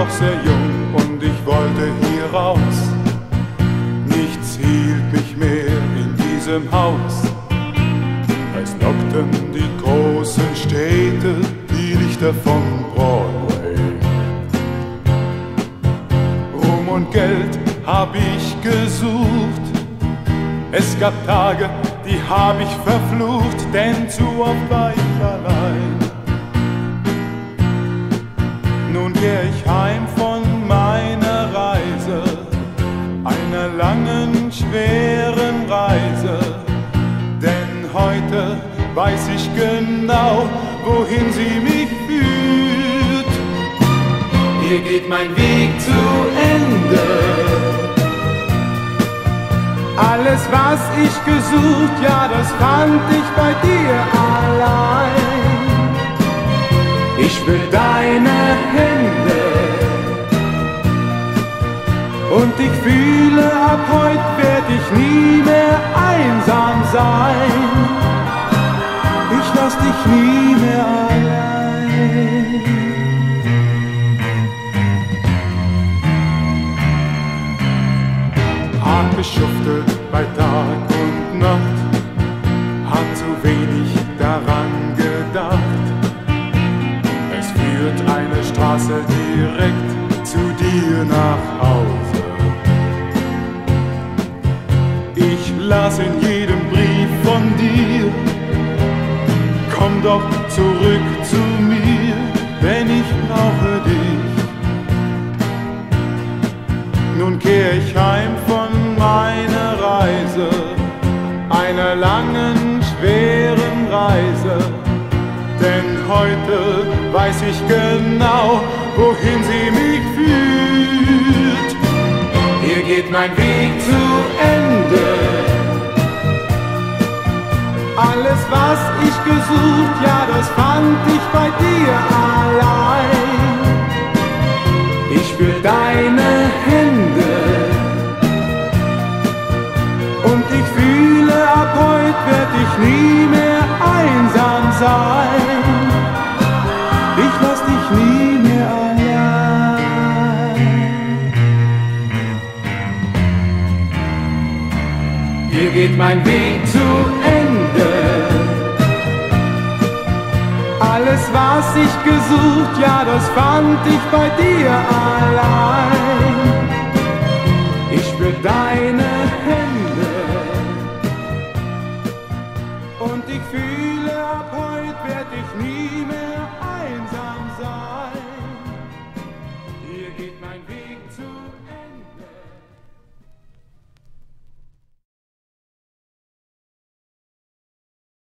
noch sehr jung und ich wollte hier raus. Nichts hielt mich mehr in diesem Haus. Es lockten die großen Städte, die Lichter von Broadway. Ruhm und Geld hab ich gesucht. Es gab Tage, die hab ich verflucht, denn zu oft war ich allein. Nun kehr ich heim von meiner Reise, einer langen, schweren Reise. Denn heute weiß ich genau, wohin sie mich führt. Hier geht mein Weg zu Ende. Alles, was ich gesucht, ja, das fand ich bei dir allein. Ich will deine Hände und ich fühle, ab heute werd ich nie mehr einsam sein. Ich lass dich nie mehr allein. Hart geschuftet bei Tag und Nacht, hat zu wenig daran gedacht. Es führt eine Straße direkt zu dir nach Hause. Ich las in jedem Brief von dir: komm doch zurück zu mir, denn ich brauche dich. Nun kehr ich heim von meiner Reise, einer langen, schweren Reise. Denn heute weiß ich genau, wohin sie mich führt. Hier geht mein Weg zu Ende. Alles, was ich gesucht, ja, das fand ich bei dir allein. Ich will deine Hände und ich fühle, ab heute werd ich nie mehr einsam sein. Ich lass dich nie mehr allein. Hier geht mein Weg zu Ende. Alles, was ich gesucht, ja, das fand ich bei dir allein. Ich will deine Hände und ich fühle, ab heute werd ich nie mehr einsam sein. Hier geht mein Weg zu Ende.